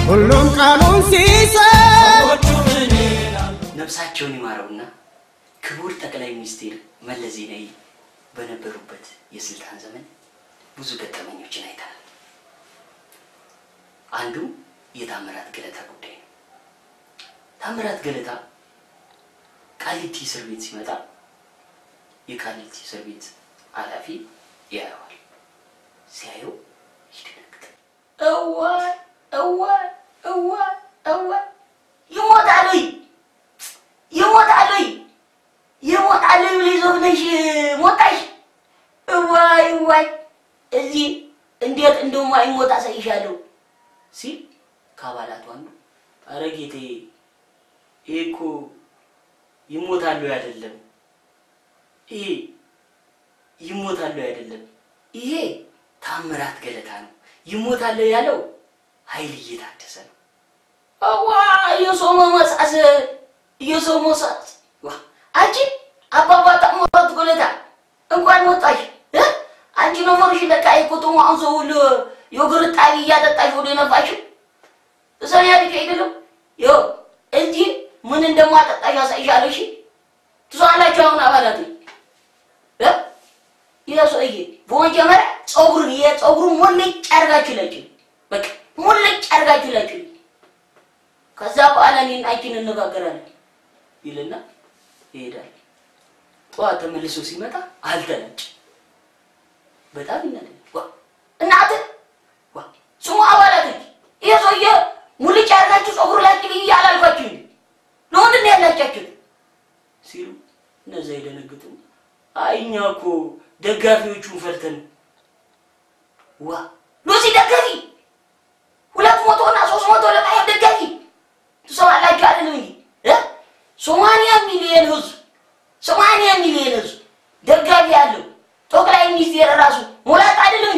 ሁሉም ቃሉን ሲሰጥ ነፍሳቸውን ይማረውና ክቡር ጠቅላይ ሚኒስትር መለስ ዜናዊ በነበሩበት የስልጣን ዘመን ብዙ ገጠመኞችን አይተናል። አንዱ የታምራት ገለታ ጉዳይ ነው። ታምራት ገለታ ቃሊቲ እስር ቤት ሲመጣ የቃሊቲ እስር ቤት ኃላፊ ያየዋል። ሲያየው ይደነግጣል። ይሞታል ብለሽ ሞታሽ ዋይ እዚህ እንዴት እንደማይሞት አሳይሻለሁ ሲል ካባላቱ አንዱ አረ ጌቴ እኮ ይሞታል አይደለም ይሞታል አይደለም ይሄ ታምራት ገለታ ነው ይሞታል ያለው ኃይል እየታደሰ ነው የሶሞሳስ አንቺ አባባ ታምራት ገለታ እንኳን ሞታሽ አንቺ ነው ሞርሽ ለካ አይቆጥሙ አንሶል ዮግርት ጣቢ ያጠጣሽ ወደ ነፋሽ እሰሪያ ልጅ ዮ እንጂ ምን እንደማጠጣሽ ያሳይሻለሁ እሺ ትሷላችሁ አሁን አባላቱ ይያሶይ በመጀመሪያ ጸጉሩ ሞልጭ አርጋችሁ ለጭ በቃ ሞልጭ አርጋችሁ ለጭ ከዛ በኋላ እኔን አይኪን እንነጋገራለን ይልና ይሄዳል ጧት ተመልሶ ሲመጣ አልተነጭ በጣም ይናደድ እናት ስሙ አባላቱ ይያሶይ ሙልጭ አርጋችሁ ጸጉሩ ላይ ይያላልኳችሁ ለወንድ ያላቻችሁ ሲሉ እነዛ ይደነግጡ አይኛኮ ደጋፊዎቹን ፈርተን ሉሲ ደጋፊ 200 እና 300 ለማይ ደጋፊ ትሰማላችሁ አይደል እንዴ 80 ሚሊዮን ህዝብ ደጋፊ ያለው ጠቅላይ ሚኒስትር ራሱ ሞላት አይደል